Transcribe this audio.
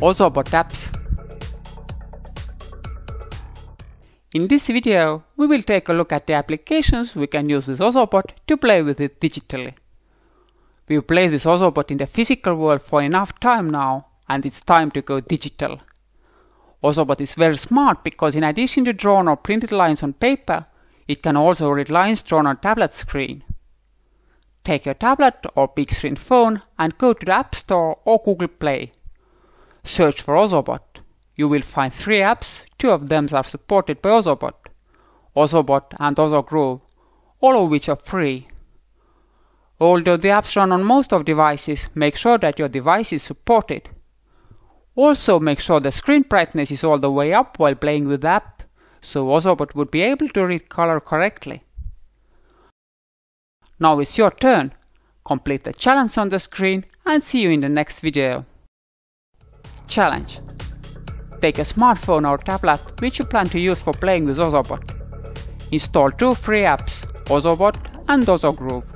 Ozobot apps. In this video, we will take a look at the applications we can use with Ozobot to play with it digitally. We've played with Ozobot in the physical world for enough time now, and it's time to go digital. Ozobot is very smart because in addition to drawn or printed lines on paper, it can also read lines drawn on a tablet screen. Take your tablet or big screen phone and go to the App Store or Google Play. Search for Ozobot. You will find 3 apps, 2 of them are supported by Ozobot, Ozobot and Ozogrove, all of which are free. Although the apps run on most of devices, make sure that your device is supported. Also make sure the screen brightness is all the way up while playing with the app, so Ozobot would be able to read color correctly. Now it's your turn. Complete the challenge on the screen and see you in the next video. Challenge. Take a smartphone or tablet which you plan to use for playing with Ozobot. Install 2 free apps, Ozobot and Ozogrove.